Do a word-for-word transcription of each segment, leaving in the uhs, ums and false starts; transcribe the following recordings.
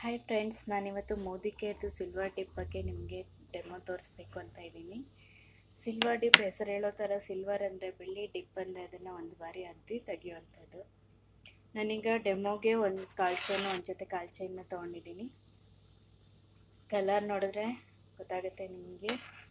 Hi friends, ನಾನಿವತ್ತು ಮೋದಿಕೇರ್ದು silver drip ಬಗ್ಗೆ ನಿಮಗೆ ಡೆಮೋ ತೋರಿಸ್ಬೇಕು ಅಂತ ಇದ್ದೀನಿ. ಸಿಲ್ವರ್ ಡಿಪ್ ಹೆಸರು ಹೇಳೋ ಥರ ಸಿಲ್ವರ್ ಅಂದರೆ ಬೆಳ್ಳಿ, ಡಿಪ್ ಅಂದರೆ ಅದನ್ನು ಒಂದು ಬಾರಿ ಅದ್ದಿ ತೆಗಿಯುವಂಥದ್ದು. ನಾನೀಗ ಡೆಮೋಗೆ ಒಂದು ಕಾಲ್ ಚೈನು ಒಂದು ಜೊತೆ ಕಾಲ್ ಚೈನ್ನ ತೊಗೊಂಡಿದ್ದೀನಿ. ಕಲರ್ ನೋಡಿದ್ರೆ ಗೊತ್ತಾಗುತ್ತೆ ನಿಮಗೆ,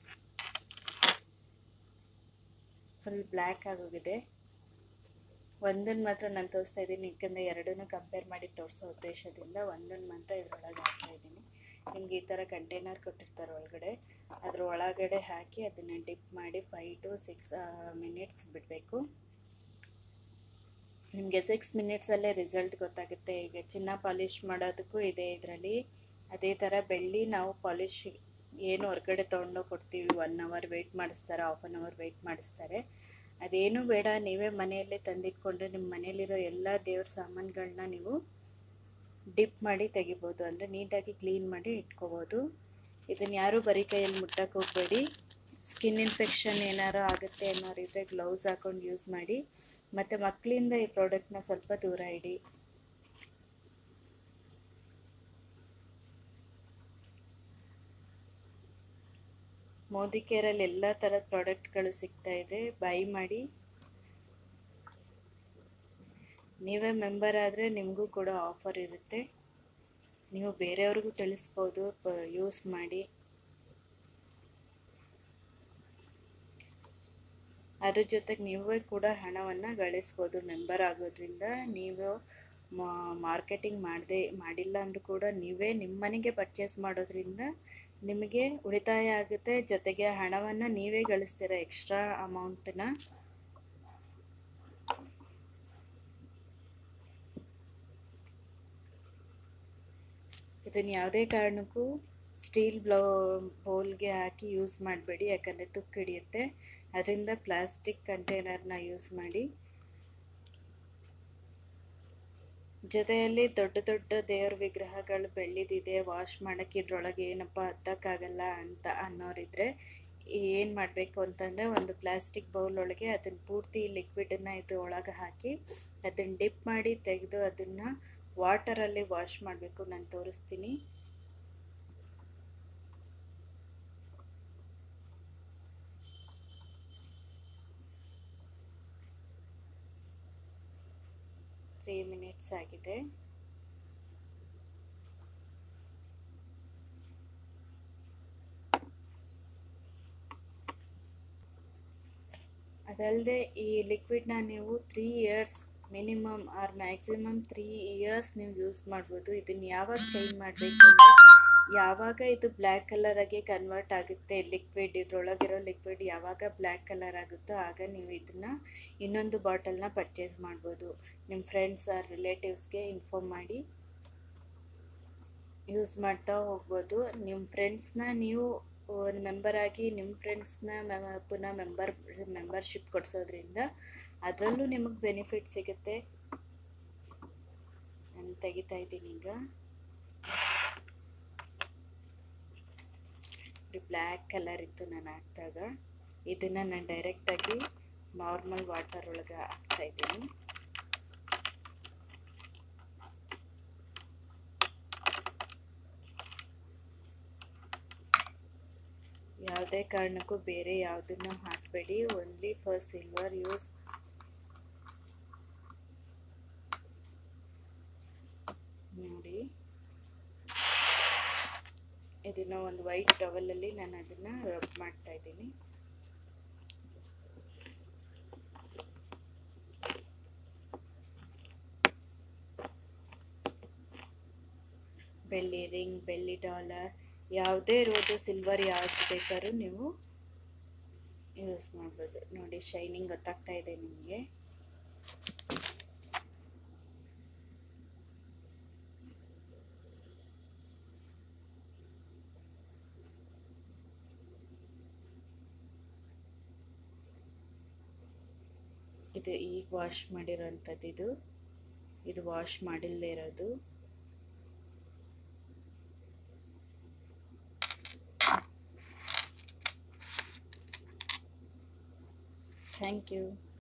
ಫುಲ್ ಬ್ಲ್ಯಾಕ್ ಆಗೋಗಿದೆ. ಒಂದನ್ನು ಮಾತ್ರ ನಾನು ತೋರಿಸ್ತಾ ಇದ್ದೀನಿ, ಯಾಕಂದರೆ ಎರಡನ್ನೂ ಕಂಪೇರ್ ಮಾಡಿ ತೋರಿಸೋ ಉದ್ದೇಶದಿಂದ ಒಂದನ್ನು ಮಾತ್ರ ಇದರೊಳಗೆ ಹಾಕ್ತಾ ಇದ್ದೀನಿ. ನಿಮ್ಗೆ ಈ ಥರ ಕಂಟೈನರ್ ಕೊಟ್ಟಿರ್ತಾರೆ ಒಳಗಡೆ, ಅದ್ರ ಒಳಗಡೆ ಹಾಕಿ ಅದನ್ನು ಡಿಪ್ ಮಾಡಿ ಫೈವ್ ಟು ಸಿಕ್ಸ್ ಮಿನಿಟ್ಸ್ ಬಿಡಬೇಕು. ನಿಮಗೆ ಸಿಕ್ಸ್ ಮಿನಿಟ್ಸಲ್ಲೇ ರಿಸಲ್ಟ್ ಗೊತ್ತಾಗುತ್ತೆ. ಈಗ ಚಿನ್ನ ಪಾಲಿಷ್ ಮಾಡೋದಕ್ಕೂ ಇದೆ ಇದರಲ್ಲಿ. ಅದೇ ಥರ ಬೆಳ್ಳಿ ನಾವು ಪಾಲಿಷ್ ಏನು ಹೊರಗಡೆ ತೊಗೊಂಡೋಗಿ ಕೊಡ್ತೀವಿ, ಒನ್ ಅವರ್ ವೆಯ್ಟ್ ಮಾಡಿಸ್ತಾರೆ, ಹಾಫ್ ಆನ್ ಅವರ್ ವೆಯ್ಟ್ ಮಾಡಿಸ್ತಾರೆ. ಅದೇನು ಬೇಡ, ನೀವೇ ಮನೆಯಲ್ಲೇ ತಂದಿಟ್ಕೊಂಡು ನಿಮ್ಮ ಮನೆಯಲ್ಲಿರೋ ಎಲ್ಲ ದೇವ್ರ ಸಾಮಾನುಗಳನ್ನ ನೀವು ಡಿಪ್ ಮಾಡಿ ತೆಗಿಬೋದು. ಅಂದರೆ ನೀಟಾಗಿ ಕ್ಲೀನ್ ಮಾಡಿ ಇಟ್ಕೋಬೋದು. ಇದನ್ನು ಯಾರೂ ಬರೀ ಕೈಯಲ್ಲಿ ಮುಟ್ಟಕ್ಕೆ ಹೋಗಬೇಡಿ. ಸ್ಕಿನ್ ಇನ್ಫೆಕ್ಷನ್ ಏನಾರು ಆಗುತ್ತೆ ಅನ್ನೋರು ಇದ್ದರೆ ಗ್ಲೌಸ್ ಹಾಕ್ಕೊಂಡು ಯೂಸ್ ಮಾಡಿ. ಮತ್ತು ಮಕ್ಕಳಿಂದ ಈ ಪ್ರಾಡಕ್ಟ್ನ ಸ್ವಲ್ಪ ದೂರ ಇಡಿ. ಮೋದಿಕೇರಲ್ಲಿ ಎಲ್ಲ ಥರದ ಪ್ರಾಡಕ್ಟ್ಗಳು ಸಿಗ್ತಾ ಇದೆ, ಬೈ ಮಾಡಿ. ನೀವೇ ಮೆಂಬರ್ ಆದರೆ ನಿಮಗೂ ಕೂಡ ಆಫರ್ ಇರುತ್ತೆ. ನೀವು ಬೇರೆಯವ್ರಿಗೂ ತಿಳಿಸ್ಬೋದು, ಯೂಸ್ ಮಾಡಿ. ಅದ್ರ ಜೊತೆಗೆ ನೀವೇ ಕೂಡ ಹಣವನ್ನು ಗಳಿಸ್ಬೋದು. ಮೆಂಬರ್ ಆಗೋದ್ರಿಂದ ನೀವು ಮಾರ್ಕೆಟಿಂಗ್ ಮಾಡದೆ ಮಾಡಿಲ್ಲ ಅಂದರೂ ಕೂಡ ನೀವೇ ನಿಮ್ಮ ಮನೆಗೆ ಪರ್ಚೇಸ್ ಮಾಡೋದ್ರಿಂದ ನಿಮಗೆ ಉಳಿತಾಯ ಆಗುತ್ತೆ. ಜೊತೆಗೆ ಹಣವನ್ನು ನೀವೇ ಗಳಿಸ್ತೀರ, ಎಕ್ಸ್ಟ್ರಾ ಅಮೌಂಟನ್ನ. ಇದನ್ನು ಯಾವುದೇ ಕಾರಣಕ್ಕೂ ಸ್ಟೀಲ್ ಬ್ಲೌ ಬೌಲ್ಗೆ ಹಾಕಿ ಯೂಸ್ ಮಾಡಬೇಡಿ, ಯಾಕಂದರೆ ತುಕ್ಕು ಹಿಡಿಯುತ್ತೆ. ಅದರಿಂದ ಪ್ಲಾಸ್ಟಿಕ್ ಕಂಟೈನರ್ನ ಯೂಸ್ ಮಾಡಿ. ಜೊತೆಯಲ್ಲಿ ದೊಡ್ಡ ದೊಡ್ಡ ದೇವ್ರ ವಿಗ್ರಹಗಳು ಬೆಳ್ಳಿದಿದೆ, ವಾಶ್ ಮಾಡೋಕ್ಕೆ ಇದ್ರೊಳಗೆ ಏನಪ್ಪ ಹತ್ತಕ್ಕಾಗಲ್ಲ ಅಂತ ಅನ್ನೋರಿದ್ರೆ ಏನು ಮಾಡಬೇಕು ಅಂತಂದರೆ, ಒಂದು ಪ್ಲಾಸ್ಟಿಕ್ ಬೌಲ್ ಒಳಗೆ ಅದನ್ನು ಪೂರ್ತಿ ಲಿಕ್ವಿಡನ್ನು ಇದು ಒಳಗೆ ಹಾಕಿ ಅದನ್ನು ಡಿಪ್ ಮಾಡಿ ತೆಗೆದು ಅದನ್ನು ವಾಟರಲ್ಲಿ ವಾಶ್ ಮಾಡಬೇಕು. ನಾನು ತೋರಿಸ್ತೀನಿ. ತ್ರೀ ಮಿನಿಟ್ಸ್ ಆಗಿದೆ. ಅದಲ್ಲದೆ ಈ ಲಿಕ್ವಿಡ್ನ ನೀವು three years minimum or maximum three years ನೀವು ಯೂಸ್ ಮಾಡ್ಬೋದು. ಇದನ್ನು ಯಾವಾಗ ಚೇಂಜ್ ಮಾಡಬೇಕು ಅಂದರೆ, ಯಾವಾಗ ಇದು ಬ್ಲ್ಯಾಕ್ ಕಲರಾಗೆ ಕನ್ವರ್ಟ್ ಆಗುತ್ತೆ, ಲಿಕ್ವಿಡ್ ಇದ್ರೊಳಗಿರೋ ಲಿಕ್ವಿಡ್ ಯಾವಾಗ ಬ್ಲ್ಯಾಕ್ ಕಲರ್ ಆಗುತ್ತೋ ಆಗ ನೀವು ಇದನ್ನು ಇನ್ನೊಂದು ಬಾಟಲ್ನ ಪರ್ಚೇಸ್ ಮಾಡ್ಬೋದು. ನಿಮ್ಮ ಫ್ರೆಂಡ್ಸ್ ಆರ್ ರಿಲೇಟಿವ್ಸ್ಗೆ ಇನ್ಫಾರ್ಮ್ ಮಾಡಿ ಯೂಸ್ ಮಾಡ್ತಾ ಹೋಗ್ಬೋದು. ನಿಮ್ಮ ಫ್ರೆಂಡ್ಸ್ನ ನೀವು ಮೆಂಬರ್ ಆಗಿ ನಿಮ್ಮ ಫ್ರೆಂಡ್ಸ್ನ ಪುನಃ ಮೆಂಬರ್ ಮೆಂಬರ್ಶಿಪ್ ಕೊಡಿಸೋದ್ರಿಂದ ಅದರಲ್ಲೂ ನಿಮಗೆ ಬೆನಿಫಿಟ್ ಸಿಗುತ್ತೆ. ನಾನು ತೆಗಿತಾ ಇದ್ದೀನಿ ಈಗ. ಬ್ಲ್ಯಾಕ್ ಕಲರ್ ಇತ್ತು ನಾನು ಹಾಕಿದಾಗ. ಇದನ್ನು ನಾನು ಡೈರೆಕ್ಟಾಗಿ ನಾರ್ಮಲ್ ವಾಟರ್ ಒಳಗೆ ಹಾಕ್ತಾ ಇದ್ದೀನಿ. ಯಾವುದೇ ಕಾರಣಕ್ಕೂ ಬೇರೆ ಯಾವುದನ್ನು ಹಾಕಬೇಡಿ, ಓನ್ಲಿ ಫಾರ್ ಸಿಲ್ವರ್ ಯೂಸ್. ನೋಡಿ, ಇದನ್ನು ಒಂದು ವೈಟ್ ಟವಲಲ್ಲಿ ನಾನು ಅದನ್ನು ರಬ್ ಮಾಡ್ತಾ ಇದ್ದೀನಿ. ಬೆಳ್ಳಿ ರಿಂಗ್, ಬೆಳ್ಳಿ ಡಾಲರ್ ಯಾವುದೇ ಇರೋದು, ಸಿಲ್ವರ್ ಯಾವ್ದು ಬೇಕಾದ್ರೂ ನೀವು ಯೂಸ್ ಮಾಡ್ಬೋದು. ನೋಡಿ, ಶೈನಿಂಗ್ ಗೊತ್ತಾಗ್ತಾ ಇದೆ ನಿಮಗೆ. ಇದು ಈಗ ವಾಶ್ ಮಾಡಿರೋಂಥದ್ದು. ಇದು ಇದು ವಾಶ್ ಮಾಡಿಲ್ಲದೆ ಇರೋದು. Thank you.